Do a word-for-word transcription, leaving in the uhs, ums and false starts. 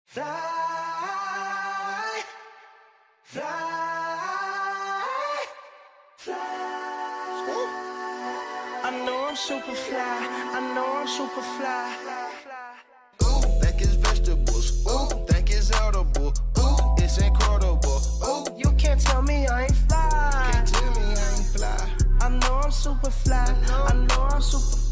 Fly, fly, fly. I know I'm super fly, I know I'm super fly. Ooh, think it's vegetables. Ooh, think it's edible. Ooh, it's incredible. Ooh, You can't tell me I ain't fly. can't tell me I ain't fly. I know I'm super fly, I know I'm super fly.